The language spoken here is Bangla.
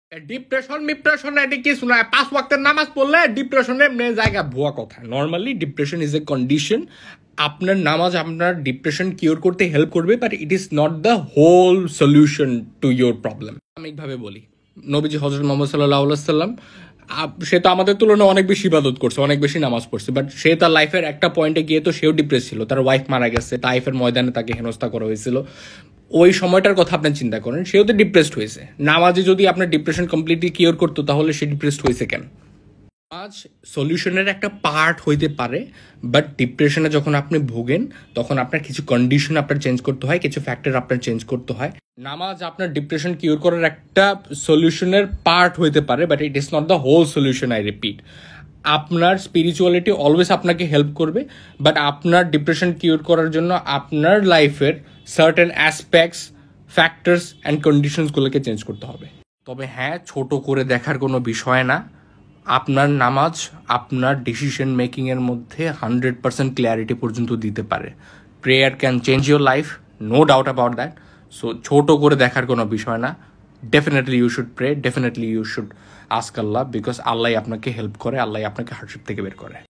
ডিপ্রেশন এটা কিছু না, 5 ওয়াক্তের নামাজ পড়লে ডিপ্রেশনে জায়গা ভুয়া কথা। Normally depression is a condition. আপনার নামাজ আপনার ডিপ্রেশন কিওর করতে হেল্প করবে, but it is not the whole solution to your problem. আমি এইভাবে বলি, নবীজি হযরত মুহাম্মদ সাল্লাল্লাহু আলাইহি ওয়াসাল্লাম সে তো আমাদের তুলনায় অনেক বেশি ইবাদত করছে, অনেক বেশি নামাজ পড়ছে, বাট সে তার লাইফের একটা পয়েন্টে গিয়ে তো সেও ডিপ্রেস ছিল। তার ওয়াইফ মারা গেছে, তাইফের ময়দানে তাকে হেনস্থা করা হয়েছিল। ওই সময়টার কথা আপনি চিন্তা করেন, সেও তো ডিপ্রেসড হয়েছে। নামাজে যদি আপনার ডিপ্রেশন কমপ্লিটলি কিওর করতো, তাহলে সে ডিপ্রেসড হয়েছে কেন? নামাজ সলিউশনের একটা পার্ট হইতে পারে, বাট ডিপ্রেশনে যখন আপনি ভোগেন তখন আপনার কিছু কন্ডিশন আপনার চেঞ্জ করতে হয়, কিছু ফ্যাক্টর আপনার চেঞ্জ করতে হয়। নামাজ আপনার ডিপ্রেশন কিওর করার একটা সলিউশনের পার্ট হইতে পারে, but it is not the whole solution. I repeat, আপনার স্পিরিচুয়ালিটি অলওয়েজ আপনাকে হেল্প করবে, বাট আপনার ডিপ্রেশন কিওর করার জন্য আপনার লাইফের সার্টেন অ্যাসপেক্টস, ফ্যাক্টরস অ্যান্ড কন্ডিশনসগুলোকে চেঞ্জ করতে হবে। তবে হ্যাঁ, ছোট করে দেখার কোনো বিষয় না। আপনার নামাজ আপনার ডিসিশন মেকিংয়ের মধ্যে 100% ক্লিয়ারিটি পর্যন্ত দিতে পারে। Prayer can change your life, no doubt about that. So ছোট করে দেখার কোনো বিষয় না। Definitely you should pray, definitely you should ask Allah, because Allah আপনাকে হেল্প করে, আল্লাহ আপনাকে হার্ডশিপ থেকে বের করে।